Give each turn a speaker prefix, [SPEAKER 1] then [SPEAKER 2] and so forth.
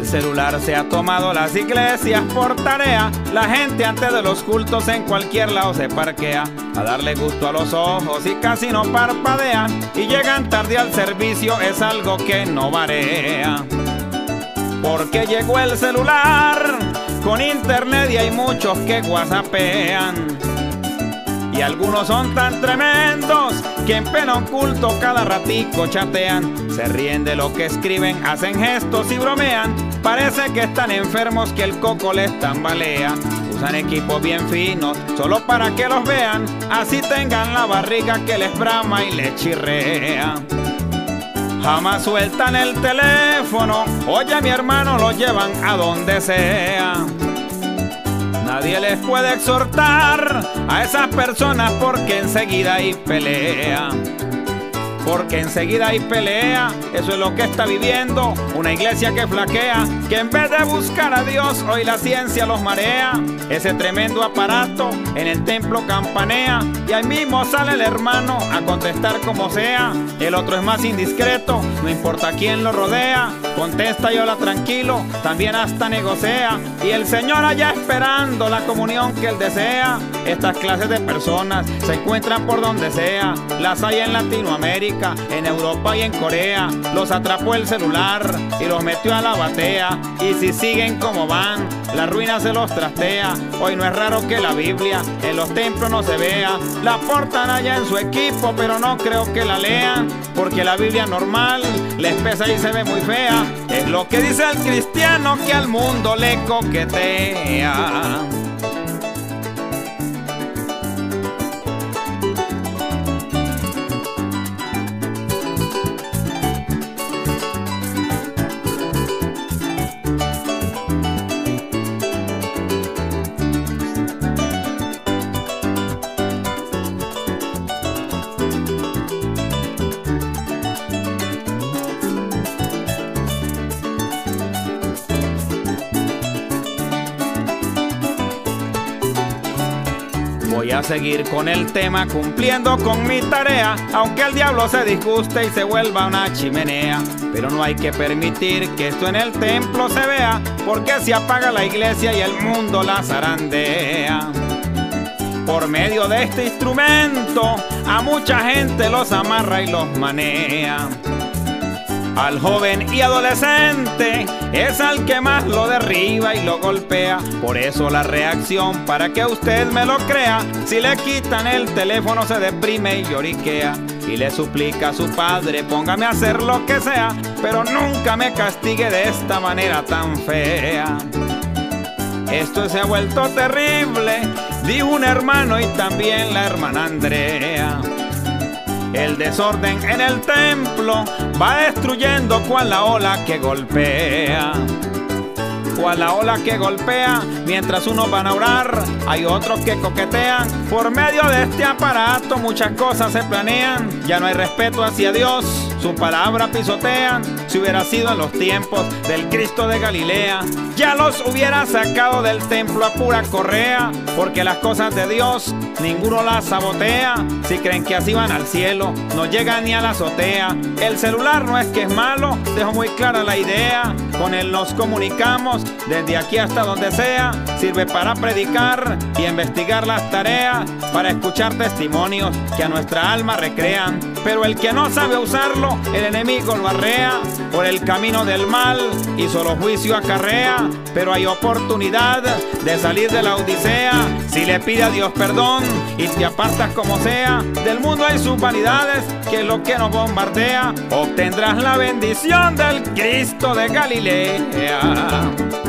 [SPEAKER 1] El celular se ha tomado las iglesias por tarea. La gente antes de los cultos en cualquier lado se parquea a darle gusto a los ojos y casi no parpadea. Y llegan tarde al servicio, es algo que no varía. Porque llegó el celular con internet y hay muchos que whatsappean. Y algunos son tan tremendos que en pleno culto cada ratico chatean. Se ríen de lo que escriben, hacen gestos y bromean. Parece que están enfermos, que el coco les tambalea. Usan equipos bien finos solo para que los vean. Así tengan la barriga que les brama y les chirrea. Jamás sueltan el teléfono. Oye, mi hermano, lo llevan a donde sea. Nadie les puede exhortar a esas personas porque enseguida hay pelea. Porque enseguida hay pelea, eso es lo que está viviendo una iglesia que flaquea, que en vez de buscar a Dios hoy la ciencia los marea. Ese tremendo aparato en el templo campanea y ahí mismo sale el hermano a contestar como sea. El otro es más indiscreto, no importa quién lo rodea, contesta y habla tranquilo, también hasta negocia. Y el Señor allá esperando la comunión que Él desea. Estas clases de personas se encuentran por donde sea. Las hay en Latinoamérica, en Europa y en Corea. Los atrapó el celular y los metió a la batea. Y si siguen como van, la ruina se los trastea. Hoy no es raro que la Biblia en los templos no se vea. La portan allá en su equipo, pero no creo que la lean, porque la Biblia normal les pesa y se ve muy fea. Es lo que dice el cristiano que al mundo le coquetea. Voy a seguir con el tema, cumpliendo con mi tarea, aunque el diablo se disguste y se vuelva una chimenea. Pero no hay que permitir que esto en el templo se vea, porque se apaga la iglesia y el mundo la zarandea. Por medio de este instrumento a mucha gente los amarra y los manea. Al joven y adolescente es al que más lo derriba y lo golpea. Por eso la reacción, para que usted me lo crea, si le quitan el teléfono se deprime y lloriquea. Y le suplica a su padre, póngame a hacer lo que sea, pero nunca me castigue de esta manera tan fea. Esto se ha vuelto terrible, dijo un hermano y también la hermana Andrea. El desorden en el templo va destruyendo cual la ola que golpea. Cual la ola que golpea, mientras unos van a orar, hay otros que coquetean. Por medio de este aparato muchas cosas se planean. Ya no hay respeto hacia Dios, su palabra pisotean. Si hubiera sido en los tiempos del Cristo de Galilea, ya los hubiera sacado del templo a pura correa. Porque las cosas de Dios ninguno las sabotea. Si creen que así van al cielo, no llegan ni a la azotea. El celular no es que es malo, dejo muy clara la idea. Con él nos comunicamos desde aquí hasta donde sea. Sirve para predicar y investigar las tareas, para escuchar testimonios que a nuestra alma recrean. Pero el que no sabe usarlo, el enemigo lo arrea por el camino del mal y solo juicio acarrea. Pero hay oportunidad de salir de la odisea si le pide a Dios perdón y te apartas como sea. Del mundo hay sus vanidades, que es lo que nos bombardea. Obtendrás la bendición del Cristo de Galilea.